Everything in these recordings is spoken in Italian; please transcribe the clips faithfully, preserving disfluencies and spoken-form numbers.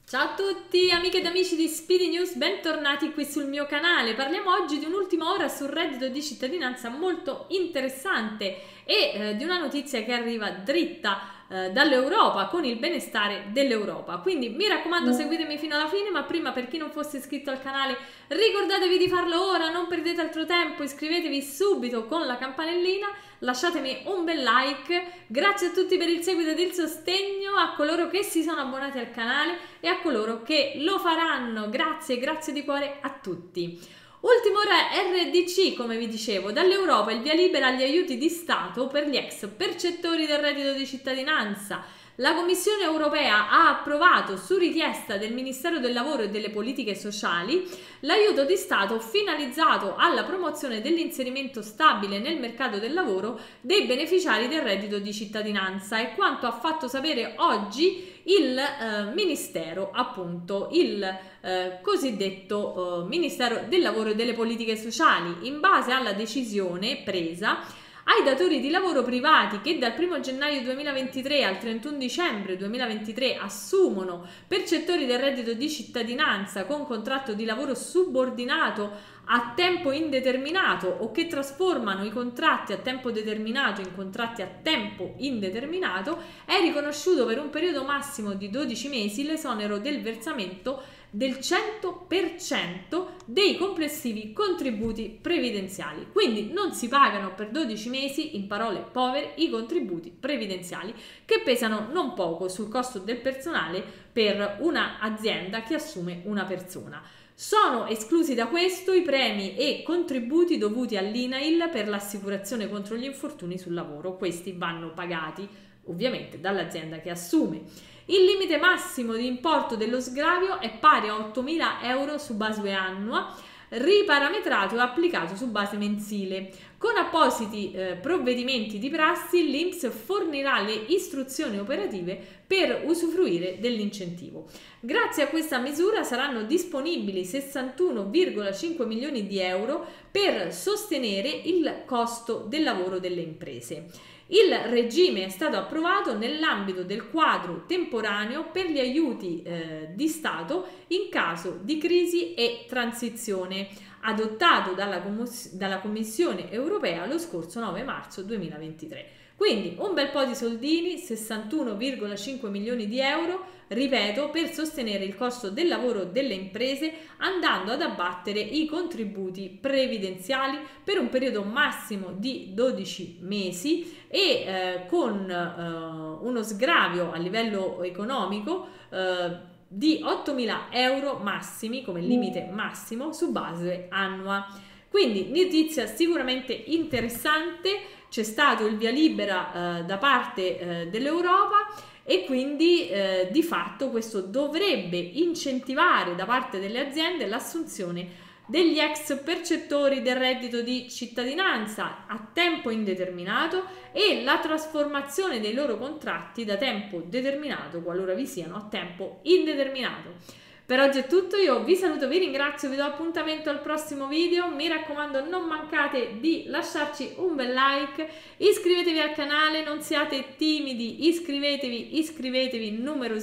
Ciao a tutti amiche ed amici di Speedy News, bentornati qui sul mio canale. Parliamo oggi di un'ultima ora sul reddito di cittadinanza molto interessante e eh, di una notizia che arriva dritta eh, dall'Europa con il benestare dell'Europa. Quindi mi raccomando, seguitemi fino alla fine, ma prima, per chi non fosse iscritto al canale, ricordatevi di farlo ora, non perdete altro tempo, iscrivetevi subito con la campanellina, lasciatemi un bel like. Grazie a tutti per il seguito ed il sostegno, a coloro che si sono abbonati al canale e a coloro che lo faranno. Grazie, grazie di cuore a tutti. Ultima ora R D C, come vi dicevo, dall'Europa il via libera agli aiuti di Stato per gli ex percettori del reddito di cittadinanza. La Commissione europea ha approvato, su richiesta del Ministero del Lavoro e delle Politiche Sociali, l'aiuto di Stato finalizzato alla promozione dell'inserimento stabile nel mercato del lavoro dei beneficiari del reddito di cittadinanza. È quanto ha fatto sapere oggi il eh, Ministero, appunto il eh, cosiddetto eh, Ministero del Lavoro e delle Politiche Sociali, in base alla decisione presa ai datori di lavoro privati che dal primo gennaio duemilaventitré al trentuno dicembre duemilaventitré assumono percettori del reddito di cittadinanza con contratto di lavoro subordinato a tempo indeterminato o che trasformano i contratti a tempo determinato in contratti a tempo indeterminato, è riconosciuto per un periodo massimo di dodici mesi l'esonero del versamento del cento per cento dei complessivi contributi previdenziali. Quindi non si pagano per dodici mesi, in parole povere, i contributi previdenziali, che pesano non poco sul costo del personale per un'azienda che assume una persona. Sono esclusi da questo i premi e contributi dovuti all'I N A I L per l'assicurazione contro gli infortuni sul lavoro. Questi vanno pagati ovviamente dall'azienda che assume. Il limite massimo di importo dello sgravio è pari a ottomila euro su base annua, riparametrato e applicato su base mensile. Con appositi eh, provvedimenti di prassi, l'I N P S fornirà le istruzioni operative per usufruire dell'incentivo. Grazie a questa misura saranno disponibili sessantuno virgola cinque milioni di euro per sostenere il costo del lavoro delle imprese. Il regime è stato approvato nell'ambito del quadro temporaneo per gli aiuti eh, di Stato in caso di crisi e transizione, adottato dalla, dalla Commissione europea lo scorso nove marzo duemilaventitré. Quindi un bel po' di soldini, sessantuno virgola cinque milioni di euro, ripeto, per sostenere il costo del lavoro delle imprese, andando ad abbattere i contributi previdenziali per un periodo massimo di dodici mesi e eh, con eh, uno sgravio a livello economico eh, di ottomila euro massimi come limite massimo su base annua. Quindi notizia sicuramente interessante. C'è stato il via libera eh, da parte eh, dell'Europa e quindi eh, di fatto questo dovrebbe incentivare da parte delle aziende l'assunzione degli ex percettori del reddito di cittadinanza a tempo indeterminato e la trasformazione dei loro contratti da tempo determinato, qualora vi siano, a tempo indeterminato. Per oggi è tutto, io vi saluto, vi ringrazio, vi do appuntamento al prossimo video, mi raccomando non mancate di lasciarci un bel like, iscrivetevi al canale, non siate timidi, iscrivetevi, iscrivetevi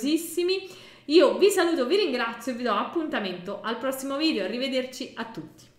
numerosissimi, io vi saluto, vi ringrazio e vi do appuntamento al prossimo video, arrivederci a tutti.